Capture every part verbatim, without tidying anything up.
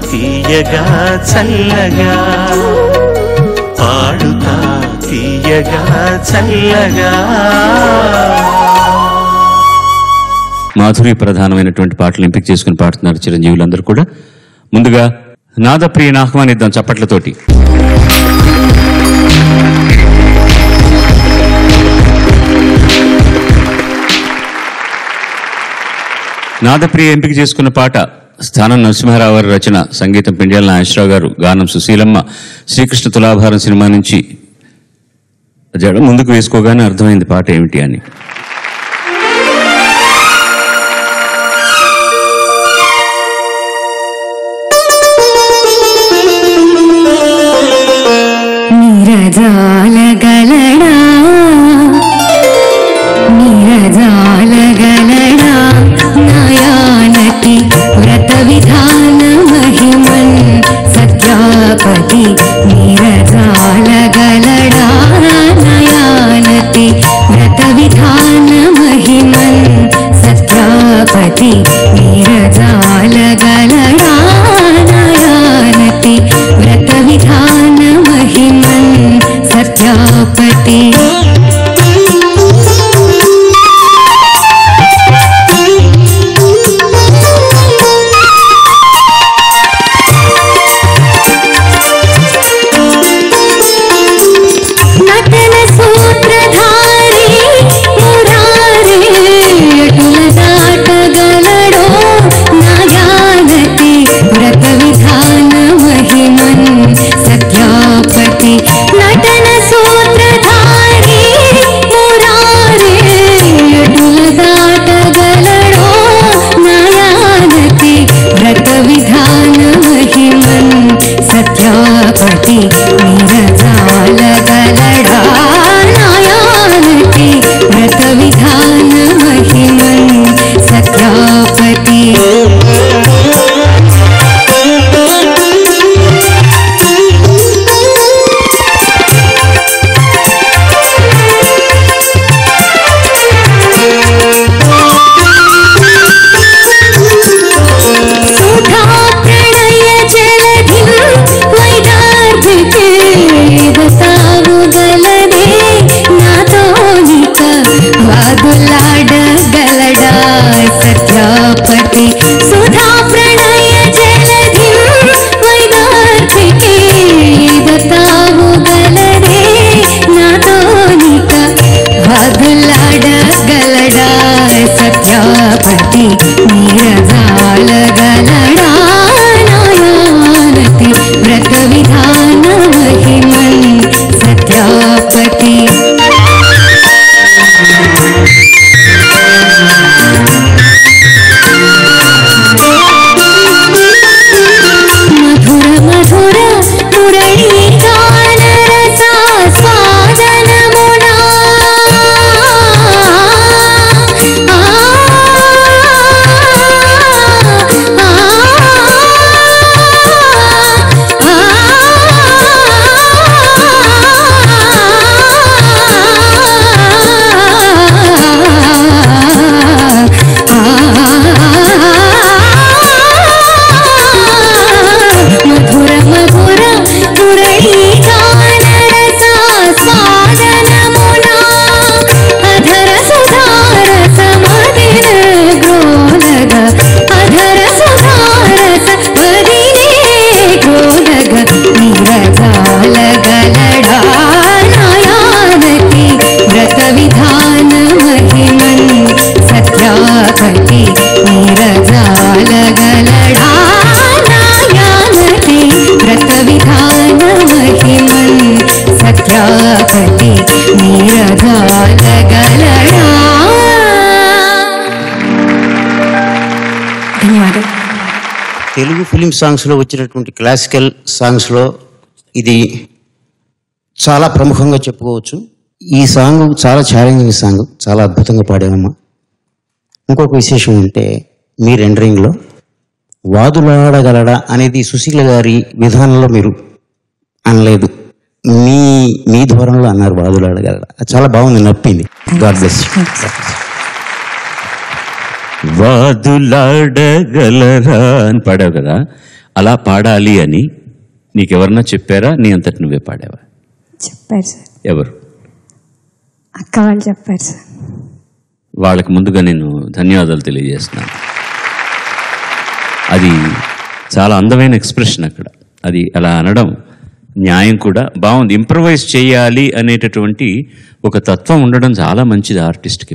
తీయగా చల్లగా పాడుతా తీయగా చల్లగా. మాధురి ప్రధానమైనటువంటి పాటలు ఎంపిక చేసుకుని పాడుతున్నారు చిరంజీవులందరూ కూడా. ముందుగా నాదప్రియని ఆహ్వానిద్దాం చప్పట్లతోటి. నాదప్రియ ఎంపిక చేసుకున్న పాట స్థానం నరసింహారావు గారి రచన, సంగీతం పెండ్యాల నాగేశ్వరరావు గారు, గానం సుశీలమ్మ. శ్రీకృష్ణ తులాభారం సినిమా నుంచి జడ ముందుకు వేసుకోగానే అర్థమైంది పాట ఏమిటి అని. నీరజాలగలడా నీరజాలగలడా నయానతి వ్రత విధాన మహిమన్ సత్యాపతి. నీరజాలగలడా నయానతి వ్రత విధాన మహిమన్ సత్యాపతి. నీరజాలగలడా నయానతి వ్రత విధాన మహిమన్ సత్యాపతి. తెలుగు ఫిలిం సాంగ్స్లో వచ్చినటువంటి క్లాసికల్ సాంగ్స్లో ఇది చాలా ప్రముఖంగా చెప్పుకోవచ్చు. ఈ సాంగ్ చాలా ఛాలెంజింగ్ సాంగ్, చాలా అద్భుతంగా పాడామమ్మా. ఇంకొక విశేషం అంటే మీ రెండరింగ్లో వాదులాడగలడా అనేది సుశీల గారి విధానంలో మీరు అనలేదు, మీ మీ ధోరణిలో అన్నారు వాదులాడగలడా. చాలా బాగుంది, నప్పింది. God bless. వాదులాడగలరా అని పాడావు కదా, అలా పాడాలి అని నీకెవరన్నా చెప్పారా, నీ అంతటి నువ్వే పాడావా? చెప్పారు సార్. ఎవరు? అక్క వాళ్ళు చెప్పారు సార్. వాళ్ళకి ముందుగా నేను ధన్యవాదాలు తెలియజేస్తున్నాను. అది చాలా అందమైన ఎక్స్ప్రెషన్ అక్కడ. అది అలా అనడం న్యాయం కూడా బాగుంది. ఇంప్రవైజ్ చేయాలి అనేటటువంటి ఒక తత్వం ఉండడం చాలా మంచిది ఆర్టిస్ట్కి.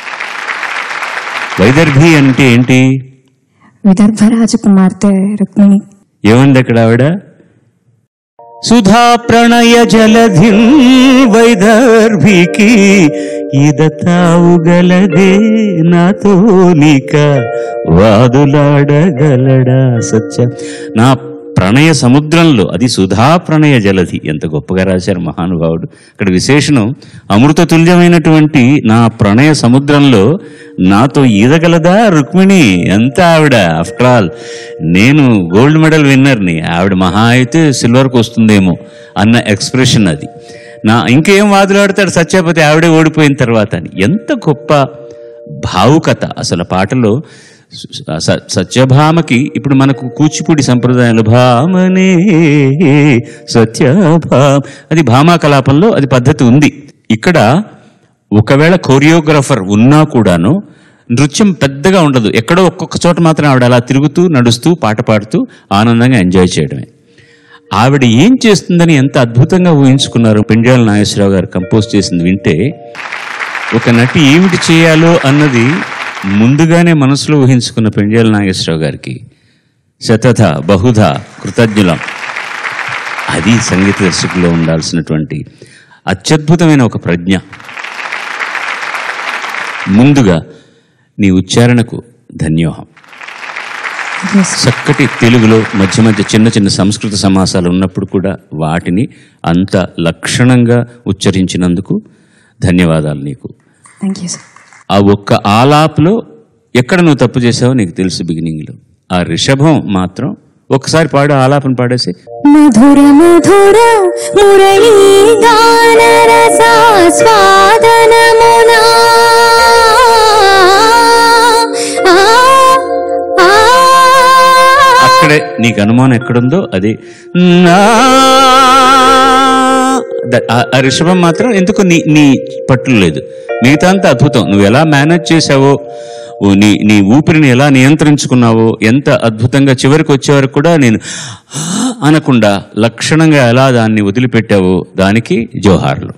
వైదర్భి అంటే ఏంటి? విదర్భ రాజకుమార్తె రుక్మిణి. ఏమంది అక్కడ ఆవిడ? సుధా ప్రణయ జలధి వైదర్భికి ఈదతావుగలదే నాతో నీక వాదులాడగలడా సత్య. నా ప్రణయ సముద్రంలో, అది సుధా ప్రణయ జలధి. ఎంత గొప్పగా రాశారు మహానుభావుడు. ఇక్కడ విశేషణం, అమృత తుల్యమైనటువంటి నా ప్రణయ సముద్రంలో నాతో ఈదగలదా రుక్మిణి. ఎంత ఆవిడ, ఆఫ్టర్ ఆల్ నేను గోల్డ్ మెడల్ విన్నర్ని, ఆవిడ మహా అయితే సిల్వర్కి వస్తుందేమో అన్న ఎక్స్ప్రెషన్ అది. నా ఇంకేం వాదులాడతాడు సత్యపతి ఆవిడే ఓడిపోయిన తర్వాత అని. ఎంత గొప్ప భావుకత అసలు పాటలో. సత్యభామకి ఇప్పుడు మనకు కూచిపూడి సంప్రదాయంలో భామనే సత్యభామ, అది భామా కలాపంలో అది పద్ధతి ఉంది. ఇక్కడ ఒకవేళ కోరియోగ్రాఫర్ ఉన్నా కూడాను నృత్యం పెద్దగా ఉండదు. ఎక్కడో ఒక్కొక్క చోట మాత్రం ఆవిడ అలా తిరుగుతూ నడుస్తూ పాట పాడుతూ ఆనందంగా ఎంజాయ్ చేయడమే. ఆవిడ ఏం చేస్తుందని ఎంత అద్భుతంగా ఊహించుకున్నారు. పెండ్యాల నాగేశ్వరరావు గారు కంపోజ్ చేసింది వింటే ఒక నటి ఏమిటి చేయాలో అన్నది ముందుగానే మనసులో ఊహించుకున్న పెండ్యాల నాగేశ్వరరావు గారికి శతథ బహుధా కృతజ్ఞులం. అది సంగీత దర్శకుల్లో ఉండాల్సినటువంటి అత్యద్భుతమైన ఒక ప్రజ్ఞ. ముందుగా నీ ఉచ్చారణకు ధన్యోహం. చక్కటి తెలుగులో మధ్య మధ్య చిన్న చిన్న సంస్కృత సమాసాలు ఉన్నప్పుడు కూడా వాటిని అంత లక్షణంగా ఉచ్చరించినందుకు ధన్యవాదాలు నీకు. ఆ ఒక్క ఆలాప్లో ఎక్కడ నువ్వు తప్పు చేసావో నీకు తెలుసు. బిగినింగ్లో ఆ రిషభం మాత్రం ఒకసారి పాడు, ఆలాపన పాడేసి. మధుర మధుర మురళీ గాన రసాస్వాదనమునా అక్కడే నీకు అనుమానం ఎక్కడుందో అది ఆ రిషభం మాత్రం ఎందుకు నీ నీ పట్టులు లేదు. మిగతా అంతా అద్భుతం. నువ్వు ఎలా మేనేజ్ చేసావో, నీ నీ ఊపిరిని ఎలా నియంత్రించుకున్నావో, ఎంత అద్భుతంగా చివరికి వచ్చేవరకు కూడా నేను అనకుండా లక్షణంగా ఎలా దాన్ని వదిలిపెట్టావో దానికి జోహార్లు.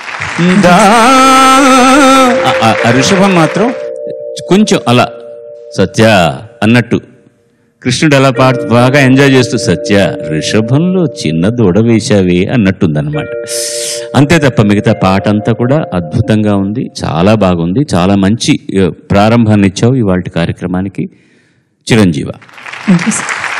ఆ రిషభం మాత్రం కొంచెం అలా సత్య అన్నట్టు కృష్ణుడు అలా పాడు బాగా ఎంజాయ్ చేస్తూ సత్య రిషభంలో చిన్న దూడ వేశావే అన్నట్టుందన్నమాట. అంతే తప్ప మిగతా పాట అంతా కూడా అద్భుతంగా ఉంది, చాలా బాగుంది. చాలా మంచి ప్రారంభాన్ని ఇచ్చావు ఇవాళ కార్యక్రమానికి. చిరంజీవ.